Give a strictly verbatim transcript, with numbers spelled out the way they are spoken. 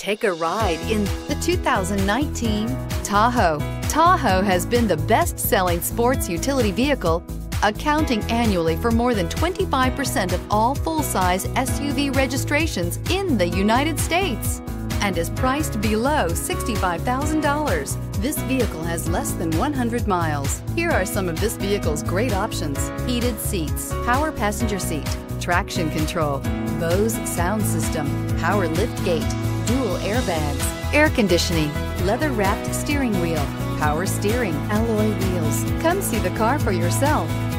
Take a ride in the two thousand nineteen Tahoe. Tahoe has been the best-selling sports utility vehicle, accounting annually for more than twenty-five percent of all full-size S U V registrations in the United States, and is priced below sixty-five thousand dollars. This vehicle has less than one hundred miles. Here are some of this vehicle's great options: heated seats, power passenger seat, traction control, Bose sound system, power liftgate, dual airbags, air conditioning, leather-wrapped steering wheel, power steering, alloy wheels. Come see the car for yourself.